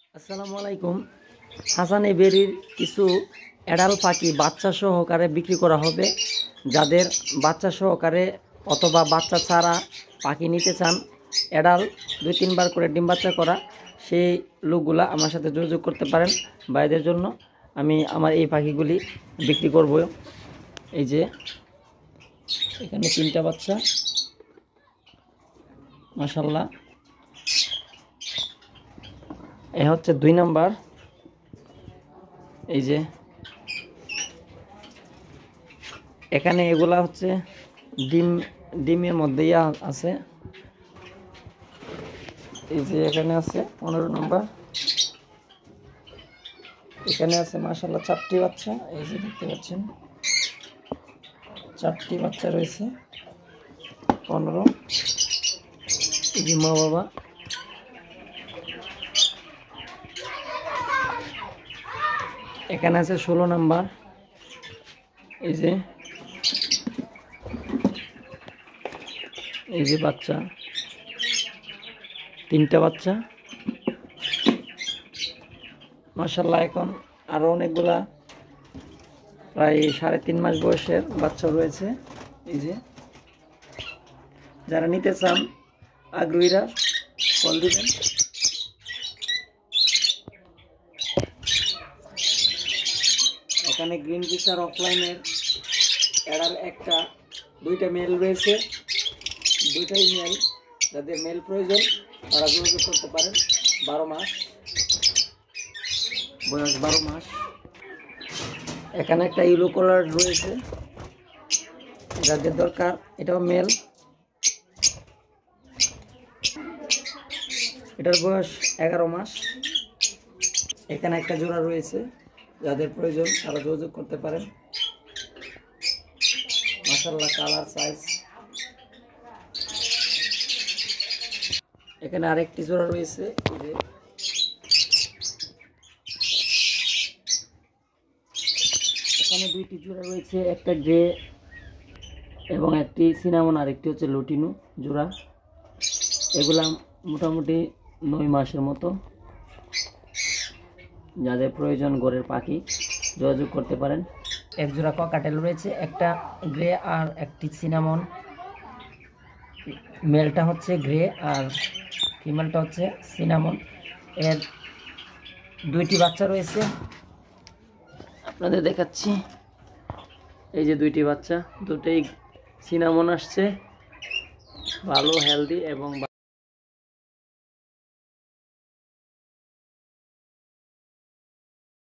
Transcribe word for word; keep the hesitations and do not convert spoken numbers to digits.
আসসালামু আলাইকুম। হাসানি বেরির কিছু এডাল পাখি বাচ্চা সহকারে বিক্রি করা হবে। যাদের বাচ্চা সহকারে অথবা বাচ্চা ছাড়া পাখি নিতে চান, এডাল দুই তিনবার করে ডিম বাচ্চা করা, সেই লোকগুলা আমার সাথে যোগাযোগ করতে পারেন। ভাইদের জন্য আমি আমার এই পাখিগুলি বিক্রি করব। এই যে এখানে তিনটা বাচ্চা, মাশাআল্লাহ। এ হচ্ছে দুই নাম্বার। এই যে এখানে এগুলা হচ্ছে ডিম ডিমের মধ্যেই আছে। এই যে এখানে আছে পনেরো নম্বর, এখানে আছে মাশাআল্লাহ চারটি বাচ্চা। এই যে দেখতে পাচ্ছেন চারটি বাচ্চা রয়েছে, পনেরো। এই যে মা বাবা। এখানে আছে ষোলো নাম্বার। এই যে এই যে বাচ্চা, তিনটা বাচ্চা মাশাআল্লাহ। এখন আরো অনেকগুলা প্রায় সাড়ে তিন মাস বয়সের বাচ্চা রয়েছে। এই যে যারা নিতে চান আগ্রহীরা কল দিবেন। এখানে গ্রিন পিসার অফলাইনের এডাল একটা দুইটা মেল রয়েছে, দুইটাই মেল। যাদের মেল প্রয়োজন তারা যোগাযোগ করতে পারেন। বারো মাস বয়স, বারো মাস। এখানে একটা ইয়েলো কালার রয়েছে, যাদের দরকার, এটাও মেল। এটার বয়স এগারো মাস। এখানে একটা জোড়া রয়েছে, যাদের প্রয়োজন তারা যোগাযোগ করতে পারেন। মাশাআল্লাহ কালার সাইজ। এখানে আরেকটি জোড়া রয়েছে। এখানে দুইটি জোড়া রয়েছে, একটা গ্রে এবং একটি সিনামন, আরেকটি হচ্ছে লুটিনো জোড়া। এগুলা মোটামুটি নয় মাসের মতো। যাদের প্রয়োজন ঘরের পাখি যোগাযোগ করতে পারেন। এক জোড়া ককাটেল রয়েছে, একটা গ্রে আর একটি সিনামন। মেলটা হচ্ছে গ্রে আর ফিমেলটা হচ্ছে সিনামন। এর দুইটি বাচ্চা রয়েছে, আপনাদের দেখাচ্ছি। এই যে দুইটি বাচ্চা, দুটোই সিনামন আসছে, ভালো হেলদি এবং